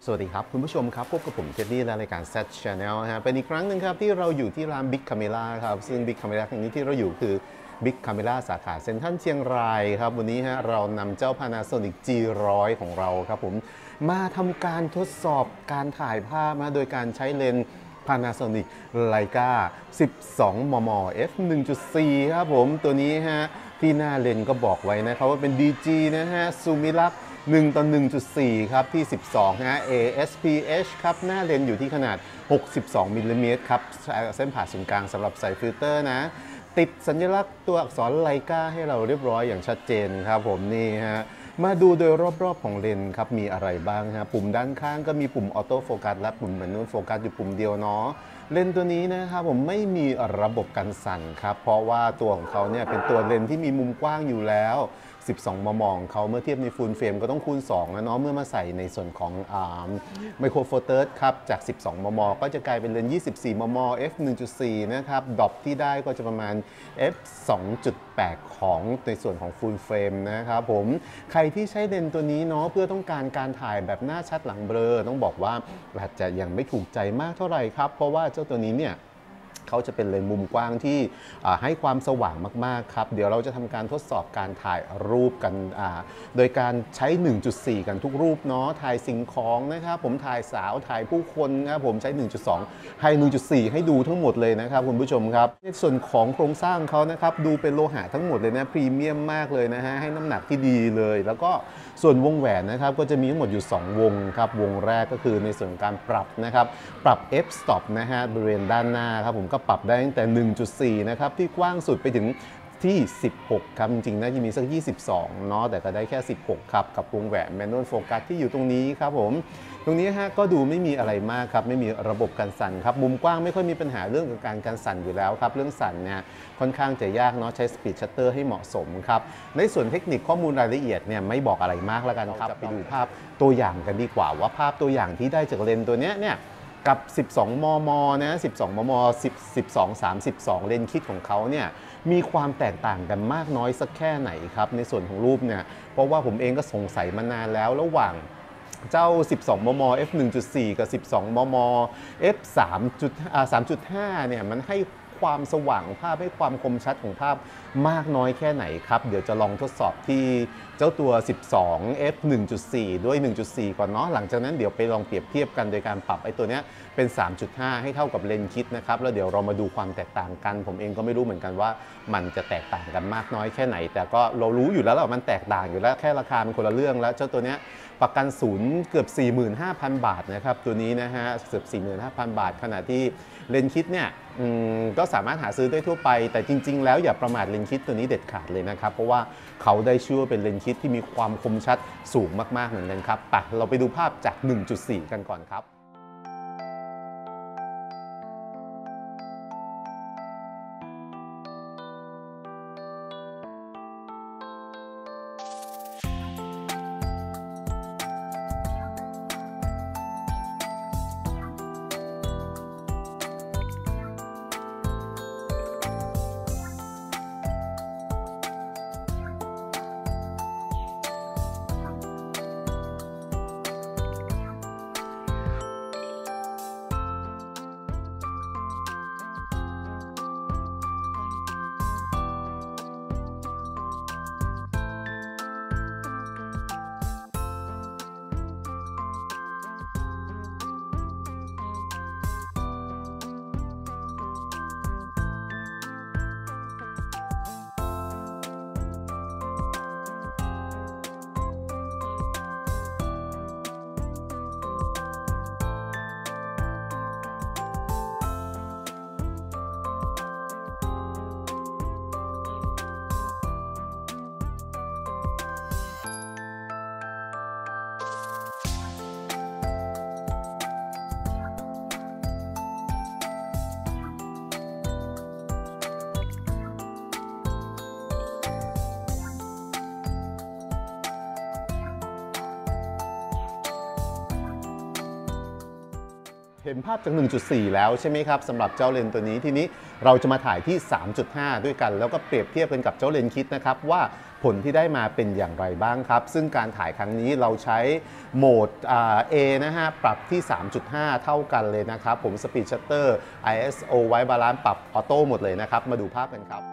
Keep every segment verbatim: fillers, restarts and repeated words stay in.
สวัสดีครับคุณผู้ชมครับพบกับผมเจดดี้และรายการ Z Channel นะฮะเป็นอีกครั้งหนึ่งครับที่เราอยู่ที่ร้าน Big Camera ครับซึ่ง Big Camera ครั้งนี้ที่เราอยู่คือ Big Camera สาขาเซ็นทรัลเชียงรายครับวันนี้ฮะเรานำเจ้า Panasonic จี หนึ่งร้อย ของเราครับผมมาทำการทดสอบการถ่ายภาพมาโดยการใช้เลนส์ Panasonic Leica สิบสอง มม เอฟ หนึ่งจุดสี่ ครับผมตัวนี้ฮะที่หน้าเลนส์ก็บอกไว้นะครับว่าเป็น ดี จี นะฮะซูมิลักหนึ่งต่อ หนึ่งจุดสี่ ครับที่สิบสองนะ เอ เอส พี เอช ครับหน้าเลนส์อยู่ที่ขนาดหกสิบสองมิลลิเมตรครับเส้นผ่าศูนย์กลางสำหรับใส่ฟิลเตอร์นะติดสัญลักษณ์ตัวอักษรไลกาให้เราเรียบร้อยอย่างชัดเจนครับผมนี่ฮะมาดูโดยรอบๆของเลนส์ครับมีอะไรบ้างฮะปุ่มด้านข้างก็มีปุ่มออโต้โฟกัสและปุ่มแมนนวลโฟกัสอยู่ปุ่มเดียวเนาะเลนส์ตัวนี้นะครับผมไม่มีระบบกันสั่นครับเพราะว่าตัวของเขาเนี่ยเป็นตัวเลนส์ที่มีมุมกว้างอยู่แล้วสิบสอง มม ของเขาเมื่อเทียบในฟูลเฟรมก็ต้องคูณสองนะเนาะเมื่อมาใส่ในส่วนของไมโครโฟเตอร์ครับจากสิบสอง มม ก็จะกลายเป็นเลนส์ยี่สิบสี่ มม เอฟ หนึ่งจุดสี่ นะครับดรอปที่ได้ก็จะประมาณ เอฟ สองจุดแปด ของในส่วนของฟูลเฟรมนะครับผมใครที่ใช้เลนส์ตัวนี้เนาะเพื่อต้องการการถ่ายแบบหน้าชัดหลังเบลอต้องบอกว่าอาจจะยังไม่ถูกใจมากเท่าไหร่ครับเพราะว่าเจ้าตัวนี้เนี่ยเขาจะเป็นเลนส์มุมกว้างที่ให้ความสว่างมากๆครับเดี๋ยวเราจะทำการทดสอบการถ่ายรูปกันโดยการใช้ หนึ่งจุดสี่ กันทุกรูปเนาะถ่ายสิ่งของนะครับผมถ่ายสาวถ่ายผู้คนนะครับผมใช้ หนึ่งจุดสอง ให้ หนึ่งจุดสี่ ให้ดูทั้งหมดเลยนะครับคุณผู้ชมครับในส่วนของโครงสร้างเขานะครับดูเป็นโลหะทั้งหมดเลยนะพรีเมียมมากเลยนะฮะให้น้ำหนักที่ดีเลยแล้วก็ส่วนวงแหวนนะครับก็จะมีทั้งหมดอยู่สองวงครับวงแรกก็คือในส่วนการปรับนะครับปรับ f stop นะฮะบริเวณด้านหน้าครับผมก็ปรับได้ตั้งแต่ หนึ่งจุดสี่ นะครับที่กว้างสุดไปถึงที่สิบหกครับจริงๆน่าจะมีสักยี่สิบสองเนาะแต่ก็ได้แค่สิบหกครับกับวงแหวนแมนนวลโฟกัสที่อยู่ตรงนี้ครับผมตรงนี้ฮะก็ดูไม่มีอะไรมากครับไม่มีระบบกันสั่นครับมุมกว้างไม่ค่อยมีปัญหาเรื่องการกันสั่นอยู่แล้วครับเรื่องสั่นเนี่ยค่อนข้างจะยากเนาะใช้สปีดชัตเตอร์ให้เหมาะสมครับในส่วนเทคนิคข้อมูลรายละเอียดเนี่ยไม่บอกอะไรมากแล้วกันครับไปดูภาพตัวอย่างกันดีกว่าว่าภาพตัวอย่างที่ได้จากเลนส์ตัวนี้เนี่ยกับสิบสอง มม นะสิบสอง มม สิบ สิบสอง สามสิบสองเลนส์คิดของเขาเนี่ยมีความแตกต่างกันมากน้อยสักแค่ไหนครับในส่วนของรูปเนี่ยเพราะว่าผมเองก็สงสัยมานานแล้วระหว่างเจ้า สิบสอง มม เอฟ หนึ่งจุดสี่ กับ สิบสอง มม เอฟ สามจุดห้า เนี่ยมันให้ความสว่างภาพให้ความคมชัดของภาพมากน้อยแค่ไหนครับเดี๋ยวจะลองทดสอบที่เจ้าตัว สิบสอง เอฟ หนึ่งจุดสี่ ด้วย หนึ่งจุดสี่ ก่อนเนาะหลังจากนั้นเดี๋ยวไปลองเปรียบเทียบกันโดยการปรับไอ้ตัวเนี้ยเป็น สามจุดห้า ให้เท่ากับเลนส์คิดนะครับแล้วเดี๋ยวเรามาดูความแตกต่างกันผมเองก็ไม่รู้เหมือนกันว่ามันจะแตกต่างกันมากน้อยแค่ไหนแต่ก็เรารู้อยู่แล้วว่ามันแตกต่างอยู่แล้วแค่ราคามันคนละเรื่องแล้วเจ้าตัวเนี้ยประกันศูนย์เกือบ สี่หมื่นห้าพัน บาทนะครับตัวนี้นะฮะเกือบ สี่หมื่นห้าพัน บาทขณะที่เลนส์คิดเนี่ยก็สามารถหาซื้อได้ทั่วไปแต่จริงๆแล้วอย่าประมาทเลนส์คิดตัวนี้เด็ดขาดเลยนะครับเพราะว่าเขาได้ชื่อว่าเป็นเลนส์คิดที่มีความคมชัดสูงมากๆเหมือนกันครับไปเราไปดูภาพจาก หนึ่งจุดสี่ กันก่อนครับเห็นภาพจาก หนึ่งจุดสี่ แล้วใช่ไหมครับสำหรับเจ้าเลนส์ตัวนี้ทีนี้เราจะมาถ่ายที่ สามจุดห้า ด้วยกันแล้วก็เปรียบเทียบกันกับเจ้าเลนส์คิดนะครับว่าผลที่ได้มาเป็นอย่างไรบ้างครับซึ่งการถ่ายครั้งนี้เราใช้โหมด A นะฮะปรับที่ สามจุดห้า เท่ากันเลยนะครับผม Speed Shutter ไอ เอส โอ White Balance ปรับออโต้หมดเลยนะครับมาดูภาพกันครับ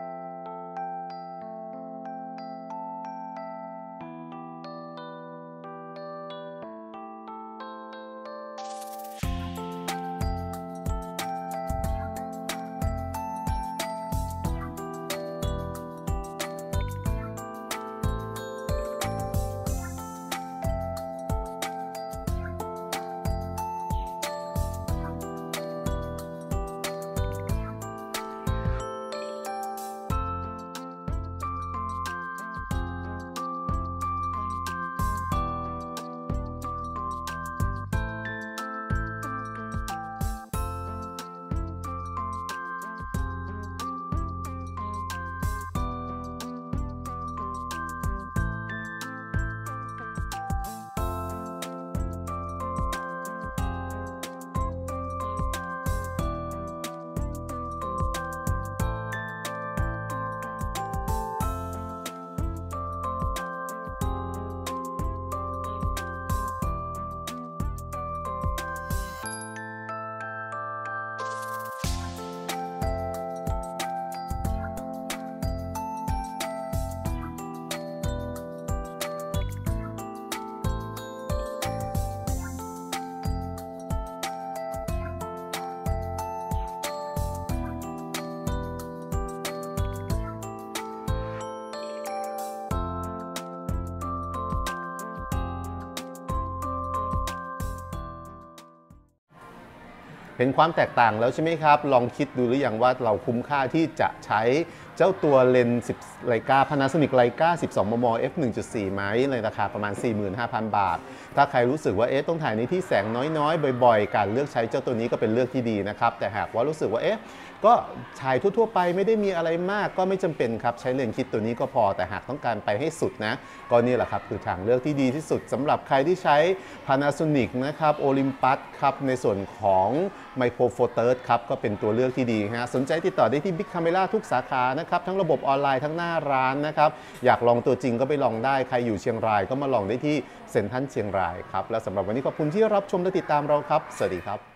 เห็นความแตกต่างแล้วใช่ไหมครับลองคิดดูหรือยังว่าเราคุ้มค่าที่จะใช้เจ้าตัวเลนส์10 Leica Panasonic Leica สิบสอง มม เอฟ หนึ่งจุดสี่ ไหมในราคาประมาณ สี่หมื่นห้าพัน บาทถ้าใครรู้สึกว่าเอ๊ะต้องถ่ายในที่แสงน้อยๆบ่อยๆการเลือกใช้เจ้าตัวนี้ก็เป็นเลือกที่ดีนะครับแต่หากว่ารู้สึกว่าเอ๊ะก็ถ่ายทั่วๆไปไม่ได้มีอะไรมากก็ไม่จำเป็นครับใช้เลนส์คิดตัวนี้ก็พอแต่หากต้องการไปให้สุดนะก็นี่แหละครับคือทางเลือกที่ดีที่สุดสำหรับใครที่ใช้ Panasonic นะครับ Olympus ครับในส่วนของ Micro Four Thirds ครับก็เป็นตัวเลือกที่ดีฮะสนใจติดต่อได้ที่ Big Camera ทุกสาขานะครับทั้งระบบออนไลน์ทั้งหน้าร้านนะครับอยากลองตัวจริงก็ไปลองได้ใครอยู่เชียงรายก็มาลองได้ที่เซ็นทรัลเชียงรายครับและสำหรับวันนี้ขอบคุณที่รับชมและติดตามเราครับสวัสดีครับ